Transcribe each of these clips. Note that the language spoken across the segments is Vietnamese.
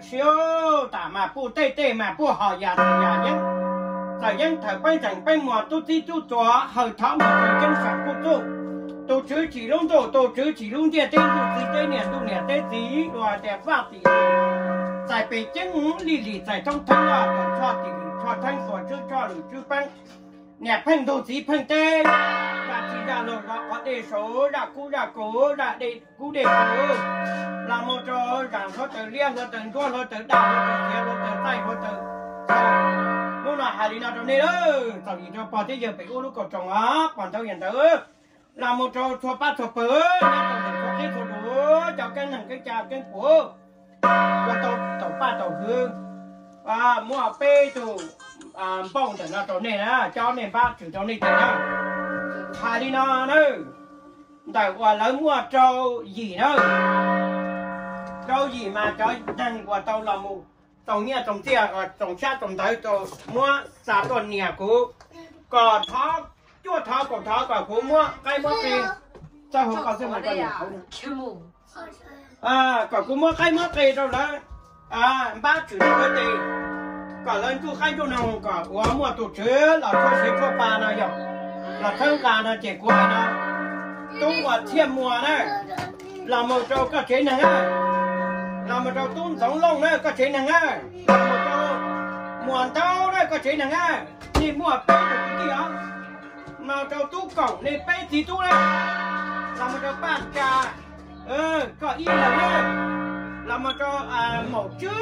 siêu ta mà bu tê tê mà bu họ nhà nhá tại dân thời bây giờ bây mùa tu ti tu chó hơi tháo một cái chân sản của tu chữ chỉ luôn tu chữ chỉ luôn địa tên tu ti tê nè tu nè tê tí rồi đẹp phát thì tại bị chân lì tại trong thân là cho thân của cho lử chữ băng nè phanh tu chỉ phanh tê và chỉ ra rồi có đề số đã cố đã đề cố là một trò rằng nó từ liên nó từ cho nó từ đào nó từ theo nó từ tay nó từ lúc nào hải nào trong này đó tao gì cho bao thế giờ phải uống lúc còn trồng á còn tao hiện tới là một trò cho ba cho bớ nha còn cho cái cho đủ cho cái nằng cái trà cái của tao ba tao hương mua bê tụ bông từ nó trong này á cho nên ba chữ trong này từ đó hải nào nữa tại qua lấy mua trâu gì nữa trâu gì mà cho thằng của tao là một tao nghe trồng tia trồng sát trồng tới tao mua xả tuần nhà của cỏ thó chúa thó cỏ thó cỏ của mua cây mua tiền sao không có xem mà có nhiều cỏ của mua cây mua tiền đâu đó ba chữ cái tiền cỏ lên chú khai chú nào cỏ của mua tụ chứa là cho sẽ cho bà nào vậy là thân gà nó trẻ của nó tung vào thiên mùa này là một trâu có chế này là một trâu tung giống lông này có chế này là một trâu muộn tao đây có chế này thì mua bê được cái gì đó mà trâu tu cổng này bê thì tu đây là một trâu bàn trà có yên là một trâu màu chữ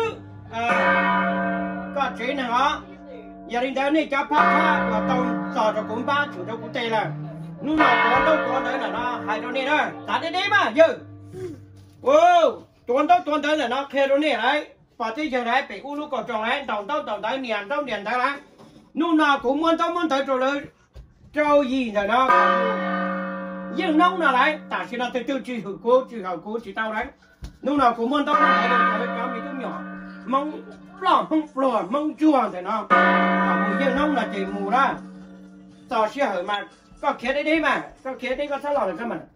có chế này đó gia đình đó này cho phát và tao sò cho cũng ba chủ đâu cũng tê là lúc nào có đấy là nó hai đứa này đó ta đến đấy mà giờ tuần tới là nó khe đứa này đấy và tới giờ đấy bị u lúc còn tròn đấy tàu tới niềm tới đấy lúc nào cũng muốn tới rồi đấy trâu gì rồi nó nhưng nông nào đấy ta chỉ là từ chỉ hữu cố chỉ tao đấy lúc nào cũng muốn tới rồi cho mình cũng nhỏ mong plò mong chua thì nó nhưng nông là chỉ mù đó tao sẽ hỏi mà có khía đấy mà có khía đấy có sao lò được cho mình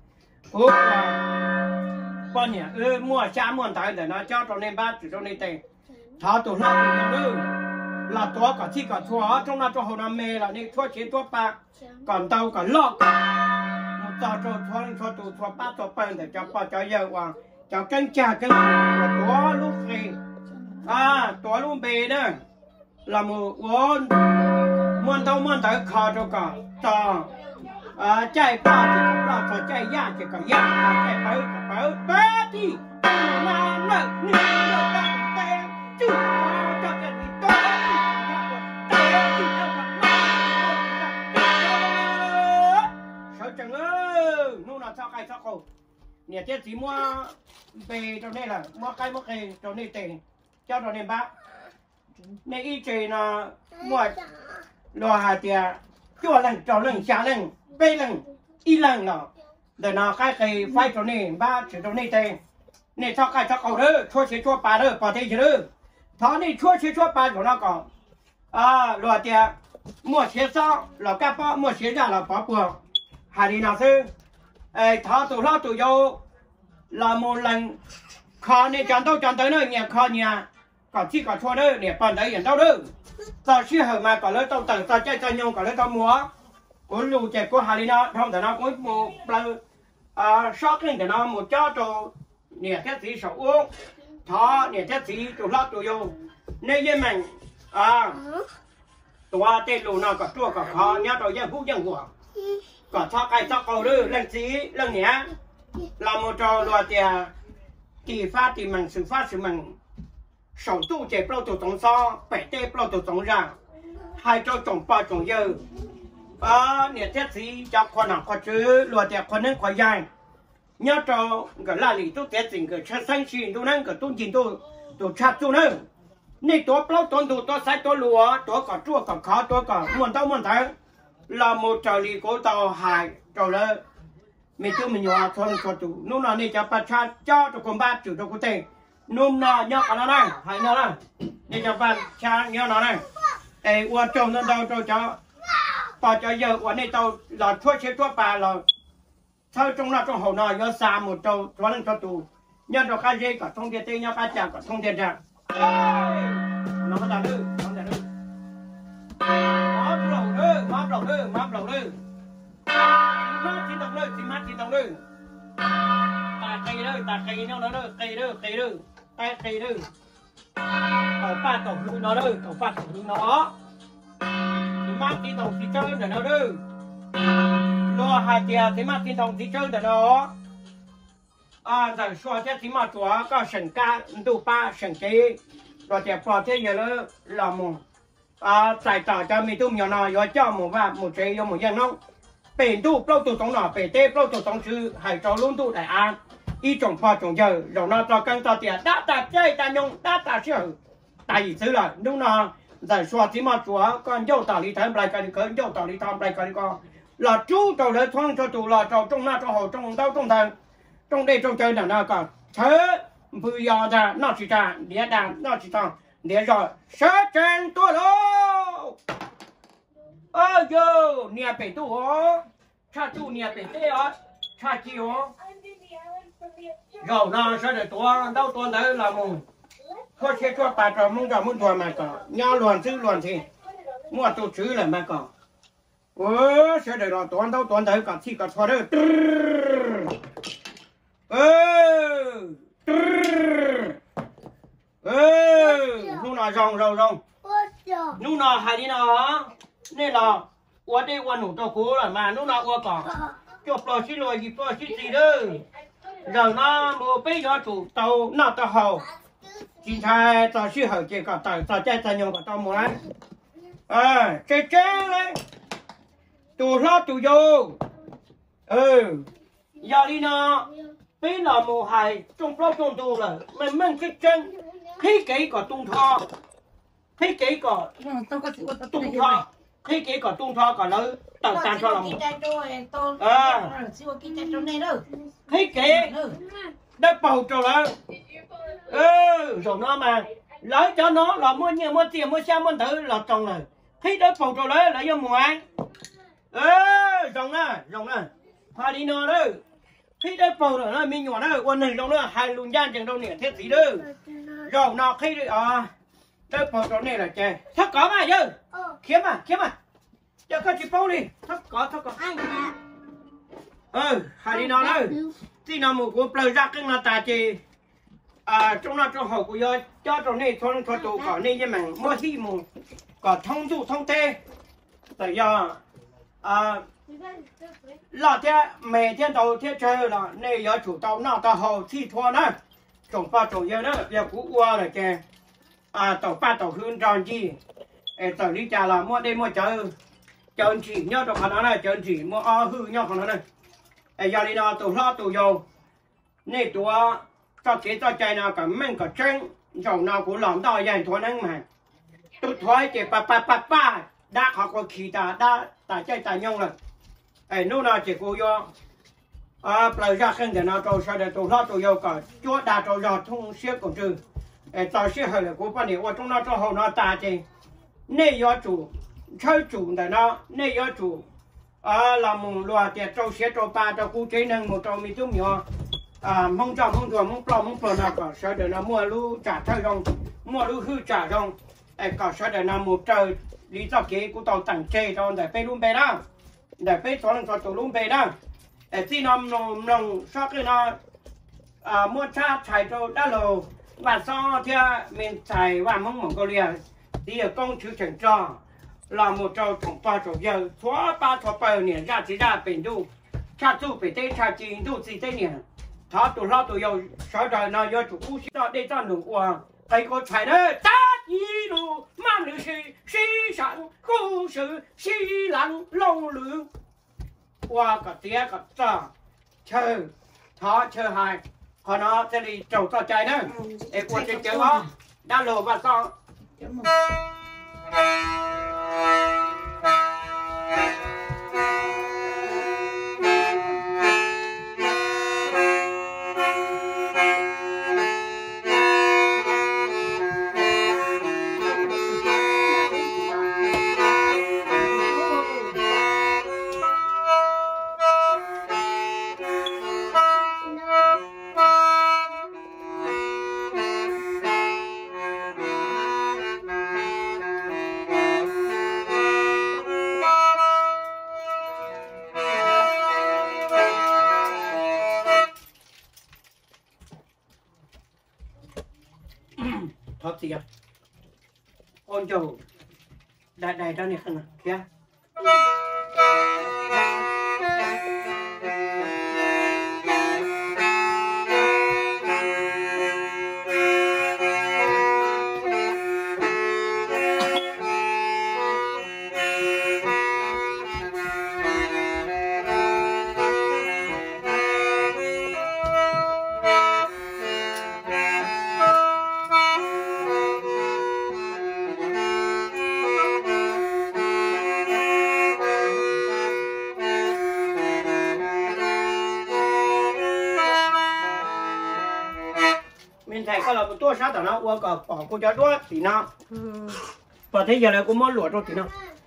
con nhỉ mua cha mua tới để nó cho nên ba chủ trong này tiền tháo tủ lót tủ nhiều là toa cả chi cả chua trong nó cho hồ nam mê là nên thua chế thua ba còn tao cả lót một tao cho tủ thua ba tủ bền để cho giờ hoàng cho canh trà canh toa lúc gì toa lúc bề đó là một con muôn tới kho cho cả tao chạy ba thì cũng là cho chạy ya thì cả ya chạy bớ đi mà nợ nhiều tăng tên chứ cho cái gì tốt sợ chẳng ơi nu nào sao cái sao cổ nè chết chỉ mua về trong đây là mua cây trong đây tiền cho trong đây bác này y chỉ là mua lo hạt tiền chua lần trò lần xả lần bê lần y lần nó để nó cái phai trong này ba chữ trong này tiền này cho cái cho cầu đó chua chế chua bà đó bà thấy chưa đó thọ này chua chế chua bà của nó còn lo tiền mua chế sao là các bác mua chế ra là bỏ buộc hai đi nào sư thọ tụ lo tụ vô là một lần kho này chọn tới nơi nhà kho nhà còn chỉ còn chua đó để bàn đấy hiện đâu đó tao chưa hỏi mà còn lấy tao tặng tao chơi cho nhau còn lấy tao mua của lù chạy của hà nó không thể nó có một lần sót lên để nó một cho nè cái gì sầu uống thọ nè cái gì tụi lót tụi vô nên với mình tụi tên lù nào có chua có khó nhá tụi dân phúc dân của có thọ cái thọ cầu đưa lần gì lần nhé là một trò loạt thì phát thì mình sự phát sự mình sầu tu chạy bao tụi tổng so bảy tê bao tụi tổng ra hai cho tổng ba tổng dơ nè thiết gì cho con nào có chứ loạt đẹp con nên khỏi dài nhớ cho cái là lý tôi thiết gì cái chất xanh xịn tôi nên cái tôi nhìn tôi chặt tôi nữa này tôi bao tôi sai tôi lúa tôi có chua có khó tôi có muốn thấy là một trò lý của tàu hài trò lơ mình nhỏ thôi cho tụ lúc nào này cho bà cha cho con ba chủ cho cô tiền nôm nào nhớ cả nó này hay nó này để cho bạn cha nhớ nó này để qua trồng nó đâu cho bà cho giờ qua này tao là thuốc chế thuốc bà là sau trong nó trong hồ nào nhớ xa một trâu cho lên cho tù nhớ cho cái gì cả thông tiền nhớ cái chả cả thông tiền ra nó có đàn nữa nó đàn nữa máp lẩu nữa chỉ mát chỉ đồng nữa ta cây nhau nó nữa cây nữa tay cây nữa cậu pha cậu hương nó nữa cậu pha cậu hương nó chỉ mát chỉ đồng chỉ chơi để nó nữa lo hai tia chỉ mát chỉ đồng chỉ chơi để nó giờ xóa cho chỉ mát chúa có sừng cá đủ ba sừng kế rồi thì bỏ thế giờ nữa là một tại tỏ cho mình tu nhỏ nào rồi cho một và một chế cho một dân nông bền tu lâu tu sống nọ bền tê lâu tu sống sư hãy cho luôn tu đại an y trồng pha trồng giờ rồi nó cho cân cho tiền đã ta chơi ta nhung đã ta chịu tại vì thứ là lúc nào giải xóa chỉ mà chúa con dâu tỏ lý thám lại cái cơn dâu tỏ lý thám lại cái con là chú trâu đấy thoáng cho tù là trâu trong na trâu hồ trong đâu trong thằng trong đây trong chơi là nó còn thế bây giờ ra nó chỉ ra địa đàng nó chỉ thằng để rồi sẽ trên tôi đâu ơ yo nia bể tu hả cha tu nia bể tê hả cha chi hả rồi nó sẽ để tôi đâu tôi đấy là mùng thôi sẽ cho bà trò mong cả muốn thua mà cả nhau luồn thì mua tổ chữ là mà cả sẽ để rồi tôi đâu tôi đấy cả thì cả thua đấy nu nào rong nu nào hay đi nào nên là qua đây qua nụ tao cố là mà nu nào qua cả cho pro xí lôi gì pro xí gì đó giờ nó mua bây giờ chủ tàu nó tao hầu chỉ thay tao xí hầu chỉ cả tao chạy tao nhung cả tao muốn chơi đấy tụ lo tụ vô giờ đi nào bây là mùa hè trong pro trong tụ là mình cái chân khi kỹ có tung thọ khi kỹ có tung thọ khi kỹ có tung thọ có lỡ tàu tàn cho lòng khi kỹ đất bầu cho lỡ rồi nó mà lỡ cho nó là mua nhiều mua tiền mua xe mua thử là trồng rồi khi đất bầu cho lỡ là do mùa ăn rồng nè hoa đi nó đó khi đất bầu rồi nó mình nhỏ nó quân này trong đó hai luôn gian chẳng đâu nè thiết gì đó rồi nó khi đất bầu cho này là chè thắc có mà chứ kiếm à cho con chị bầu đi thắc có hai đi nó đó thì nó một cuộc lời ra cái là ta chỉ trong nó trong hậu của do cho trong này thôn tụ có nên như mình mua hi một có thông dụ thông tê tại do là thế mẹ thiên đầu thế chơi là này giờ chủ tàu nào tàu hậu thi thua nữa trồng ba trồng giờ đó giờ cũ qua rồi kìa tàu ba tàu hương tròn gì tàu đi trà là mua đây mua chơi chỉ nhớ trong nó này chơi chỉ mua hư nhớ trong nó này giờ đi nào tàu lo tàu dầu này tàu cho kế cho chạy nào cả mình cả chân dầu nào cũng làm đòi dành thua năng mà tụt thoái chỉ pa đã họ có khí đã chạy ta nhông rồi nô nào chỉ cô do lời ra khen để nào trâu sao để tàu lo tàu dầu cả chúa đã trâu giọt thông xiết của trừ tàu xiết hơi là của bạn này qua trong nó cho hậu nó ta chỉ này do chủ chơi chủ để nó này do chủ là một loài tiệt trâu xiết trâu ba trâu cú chế năng một trâu mi túm nhỏ mong chồng mong thua mong pro nào cả sao để nó mua lú trả chơi rong mua lú hư trả rong cả sao để nó một trời lý do kế của tàu tặng chê cho để pe luôn pe đó để pe cho nó tàu luôn pe đó khi nó nồng sau khi nó mua cha chạy cho đã lồ và sau thì mình chạy và mong câu liền thì ở công chữ chẳng cho là một trâu thủng ba trâu giờ xóa ba thọ bờ nè ra chỉ ra biển du cha du bị tê cha chi du gì tê nè thọ tụ lo tụ dầu sau đó nó do chủ cũ cho đây cho nụ qua thầy có chạy đấy ta đi路慢流水，水上故事西浪龙流。qua cả tía cả trà chơi thọ chơi hài họ nó sẽ đi trầu trò chơi nữa để qua chơi chơi đó đã lồ và con thoát gì ôn châu đại đại ra này khăn kia mình thấy có là một tua sát nó qua cả bỏ cô cháu đuôi thì nào và thế giờ này cũng muốn lụa rồi thì nào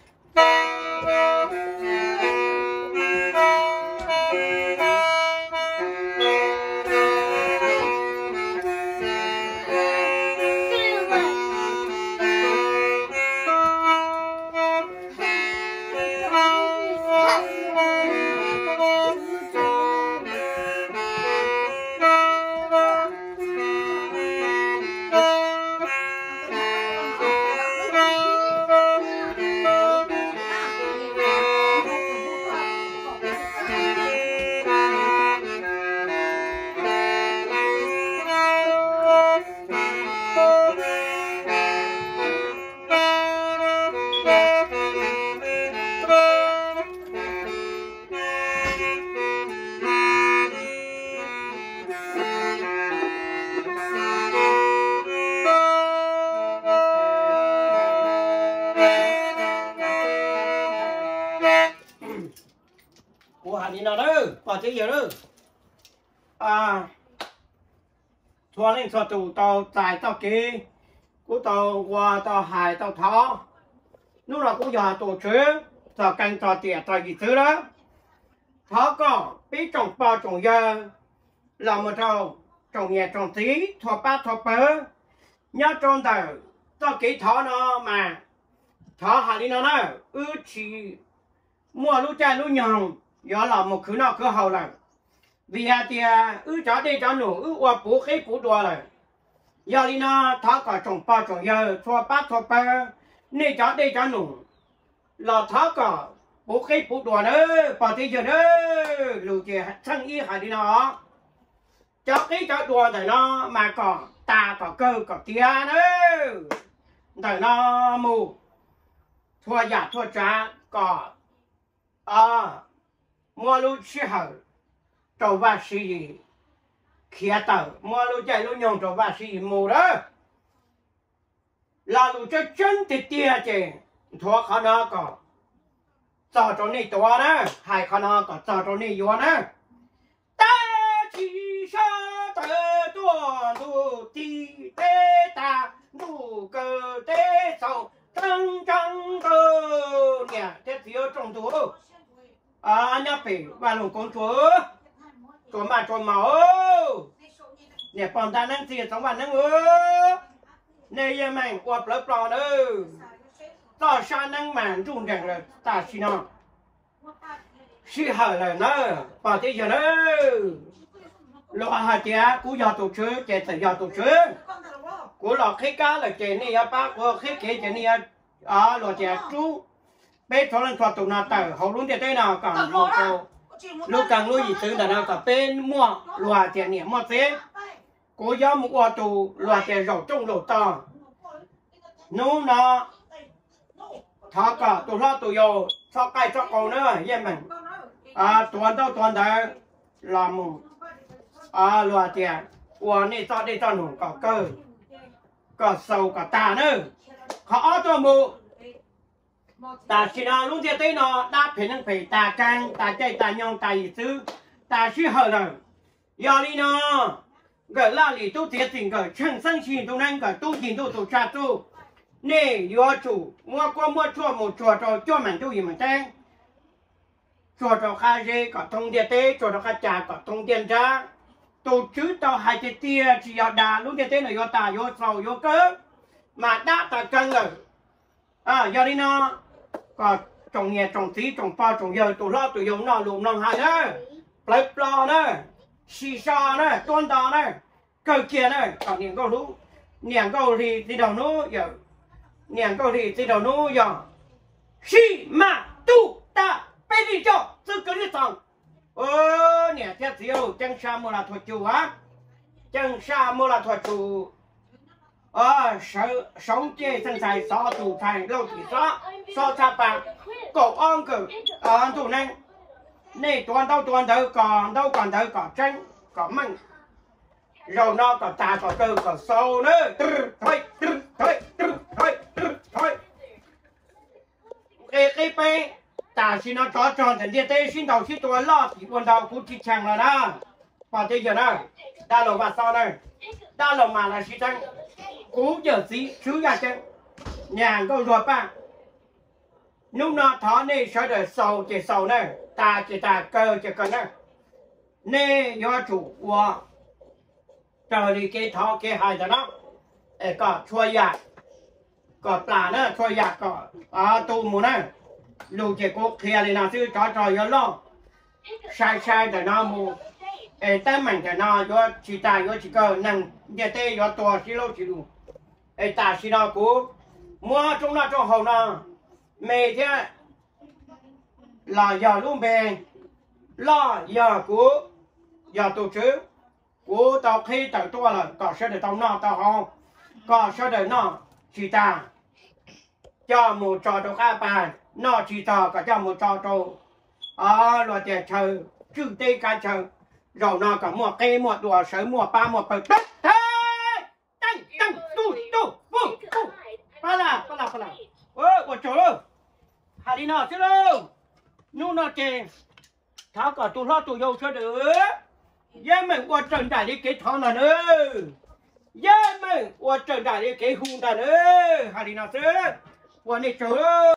đi nào đó, bỏ thế giờ đó, thua lên thua tù tàu tài tàu kia, cú tàu qua tàu hải tàu thó, lúc nào cũng giờ tổ chức, tàu canh tàu tiệt tàu gì thứ đó, thó có biết trồng bao trồng giờ, làm một tàu trồng nhẹ trồng tí, thua ba thua bớ, nhớ trong tàu tàu kỹ thó nó mà, thó hải đi nào đó, chỉ mua lúa chai lúa nhồng. Giờ là một khứ nào cứ hầu là vì hà thì chó đây chó nổ qua bố khí bố đùa là giờ đi nó tháo cả trồng bao trồng giờ thua bát thua ba nên chó đây chó nổ là tháo cả bố khí bố đùa nữa bảo thế giờ nữa lù chè sang y hà đi nó chó cái chó đùa thì nó mà còn ta còn cơ còn tia nữa thì nó mù thua giả thua trả còn mua lúa chỉ hở trâu ba xí kia tờ mua lúa chạy lúa nhông trâu ba xí mù đó là lúa cho chân thì tia chứ thua khả năng có cho cho này to đó hai khả năng có cho cho này vô đó ta chỉ sa tờ tua lúa ti tê ta lúa cơ tê sầu trăng trăng cơ nè thế thiếu trong túi nhá phải ba lồng con chúa mà chúa máu nè bọn ta năng gì sống bạn năng này giờ mày qua lớp lò đó tao sa năng màn run rằng là ta xin nó xí hở là nó bảo thế giờ nó lo hạt chè cú giờ tổ chức chè tự giờ tổ chức cú lò khí cá là chè này bác của khí kế chè này lò chè chú bé thằng lên thoát tụi nào tờ hậu luôn tiền nào cả lúc càng lúc gì thứ nào cả bên mua loa tiền nhẹ mua thế cố giáo một ô tô loa tiền rổ trong lỗ to nô nó thọ cả tụi lo tụi yo cho cây cho cầu nữa vậy mình toàn đấy làm loa tiền ô này cho đây cho nổ cả cơ cả sầu cả tà nữa họ cho mù ta chỉ là lúc kia tới nó đã phải năng phải ta căng ta chạy ta nhong ta gì thứ ta chỉ hở rồi giờ đi nó cái là lý tu thiệt tình cái chân sinh chi tu năng cái tu tiền tu cha tu nè yo chủ mua qua mua chua một chua cho mình tu gì mà tên chua cho khai dê có thông địa tế chua cho khai trà có thông tiền ra tu chứ tao hai cái tia chỉ要đà lúc kia tới là yo ta yo sầu yo cơ mà đã ta căng rồi giờ đi nó có trồng nhẹ trồng tí trồng bao trồng giờ tụi lo tụi giống nó lùm nó hai đó lấy plo đó xì xa đó tôn đó đó cơ kia đó còn những con lũ 年高里这条路有，年高里这条路有，西马都大北里叫这个里上，年天只有江沙木拉托酒啊，江沙木拉托酒。sống chơi thân sai so tù thành lâu thì so cha bà cổ on cử tù năng nè toàn đâu còn tranh còn măng rồi nó còn ta còn cơ còn sâu nữa thôi cái pe ta xin nó cho tròn thành địa tê xin đầu xinตัวlo thì quần đầu cũng chỉ chẳng là đó và bây giờ đó đa lầu và sau đây đa lầu mà là chỉ tranh cú giờ gì chú nhà chân nhà câu ruột ba lúc nó thọ nè sợ đời sầu chỉ sầu nè ta chỉ ta cơ chỉ cần nè nè do chủ của trời đi cái thọ cái hai đó đó có chua giạt có plà nữa chua giạt có tu mù nè lù chỉ cố kia thì nào chứ cho trò gió lo sai để nó mù tay mình để nó do chỉ ta do chỉ cơ năng nhà tê do to chỉ lâu chỉ đủ ta xin nó cú mua trong nó trong hậu nó mẹ thế là giờ luôn bền lo giờ cú giờ tổ chức cú tao khi tao tua là có sẽ để tao nó tao không có sẽ để nó chỉ ta cho một trò đồ các bạn nó chỉ ta cả cho một trò đồ rồi để chờ chữ tê cả chờ rồi nó cả một cây một đùa sớm một ba một bờ đất Pala. Ủa chỗ đâu? Hà đi nào chứ đâu? Nu nó chè. Tháo cả tụ lo tụ dầu cho được. Giờ mình qua trận đại đi cái thằng này nữa. Giờ mình qua trận đại đi cái hùng này nữa. Hà đi nào chứ? Qua này chỗ đâu?